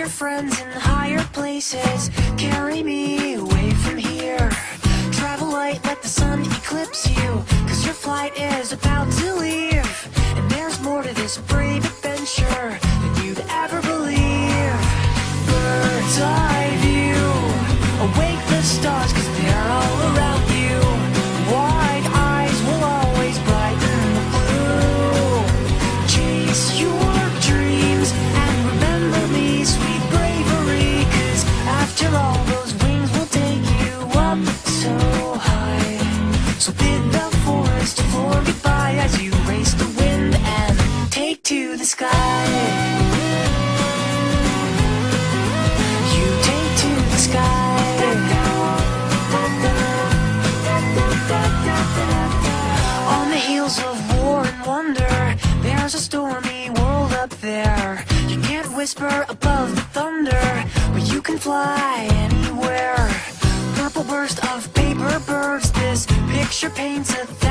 your friends in higher places. Carry me away from here. Travel light, let the sun eclipse you, 'cause your flight is about to leave. And there's more to this brave adventure than you'd ever believe. Bird's eye view, awake the stars, 'cause they're all around you. Wide eyes will always brighten the blue. Chase your dreams and remember me, sweet bravery, 'cause after all, those wings will take you up so high. So bid the forest for goodbye as you race the wind and take to the sky. You take to the sky. On the heels of war and wonder, there's a stormy world up there. You can't whisper above the thunder, but you can fly anywhere. Purple burst of paper birds, this picture paints a